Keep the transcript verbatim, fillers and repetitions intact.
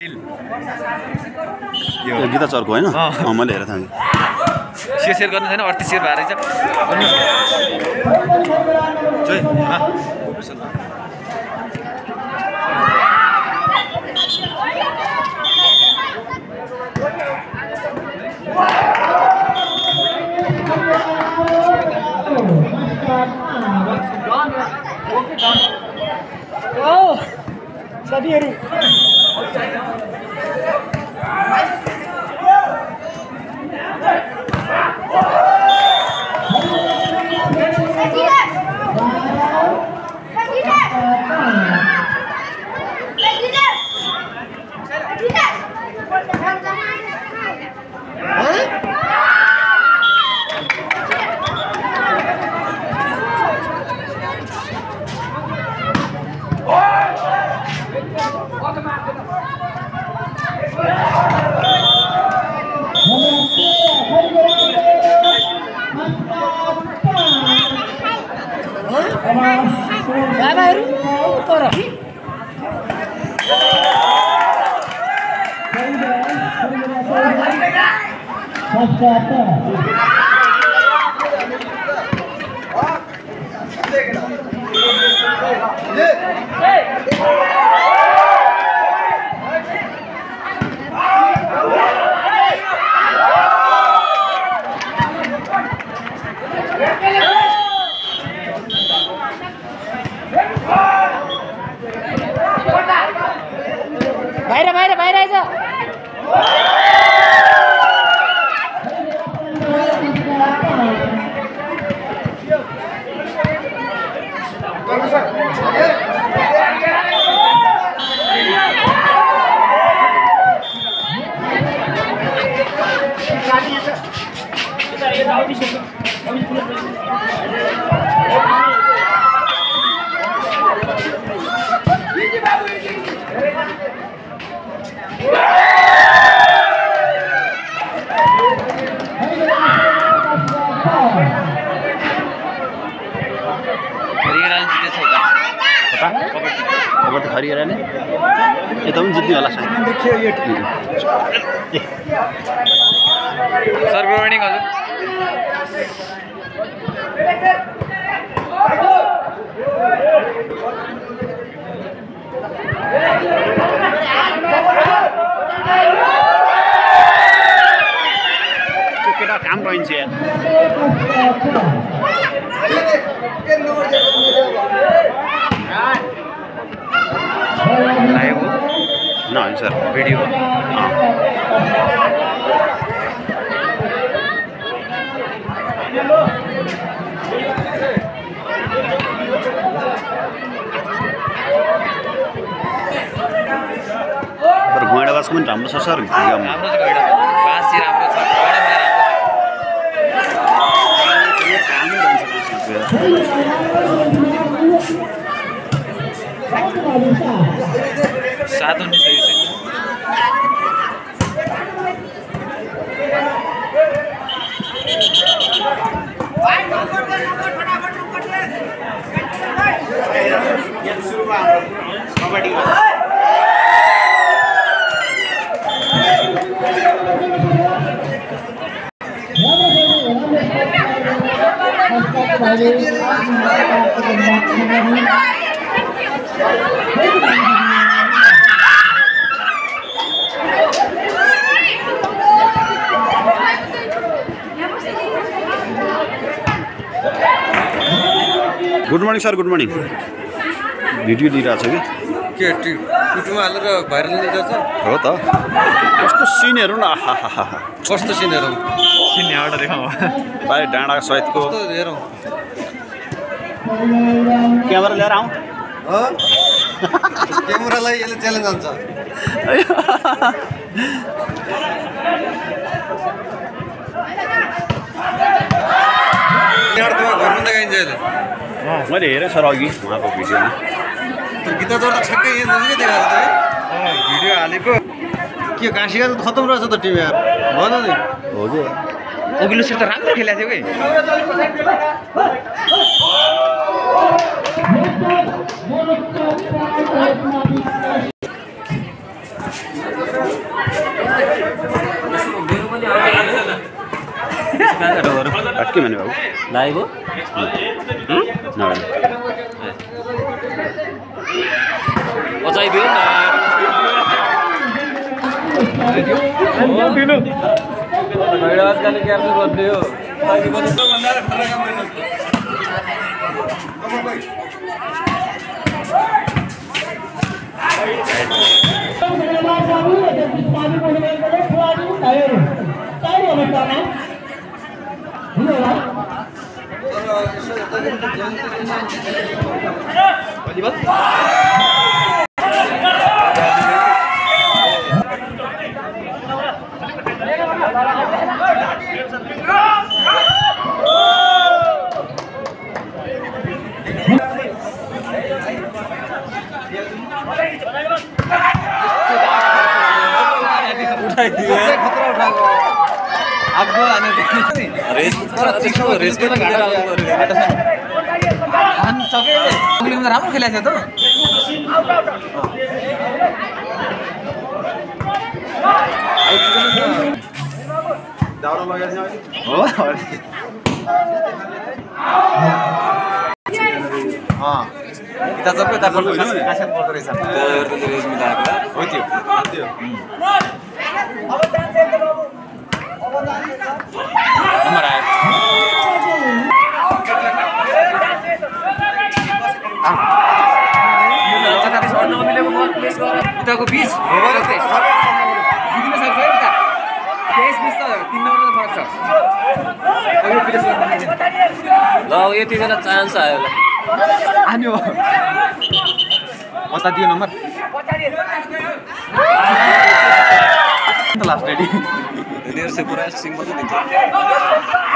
यो गीता चर्को हैन अ मैले हेरेर थाहा शेयर शेयर गर्नु छैन अडतीस शेयर भएर छ जय Oh, साथीहरु बाबाहरु पर बाहिर बाहिर बाहिर आइज कबड्डी खरिएरले यता पनि जित्ने होला सायद देखियो यो सर्भ वार्निङ हजुर त्यो केटा काम रहन्छ यार लाइभ हो न होइन सर भिडियो हो तर गोइडाबास पनि राम्रो छ सर राम्रो छ गैडा बासी राम्रो छ गैडा पनि राम्रो छ सात उन्नीस सही से good morning sir good morning video दिइरहेको छ कि के युट्युबमा हालेर भाइरल दिइरहेछ हो त कस्तो सिनहरू न आहा कस्तो सिनहरू सिन यहाँबाट देखाउँ भाइ डाँडा सहितको हेरौँ क्यामेरा लिएर आउँ क्यामेरालाई यसले च्यालेन्ज हुन्छ घरमा देखाइन्छ अहिले मैले हेरेँ सर अघि उहाँको भिडियोमा गीता चौर त ठ्याक्कै यहाँ नजिकै देखाएको छ है भिडियो हालेको के काँसिका त खतम रहेछ त टिम यार भन नि हो कि अघिल्लो सेट त राम्रो खेलेको थियो कि अटके मैंने बाबू लाइव हो ना बचाइदियो न आजकल क्या गर्दै हो राम्रो खेलेको थियो त सबै त पर्दो रहेछ हो त्यो नम्बर आयो उताको बिच जित्न सक्छ है उता तेइस बिस त तिन नम्बर फरक छ ल यतिजना चान्स आयो ल आन्यो बता दियो नम्बर लास्ट रेडी पुरा सिङ मात्रै दिन्छ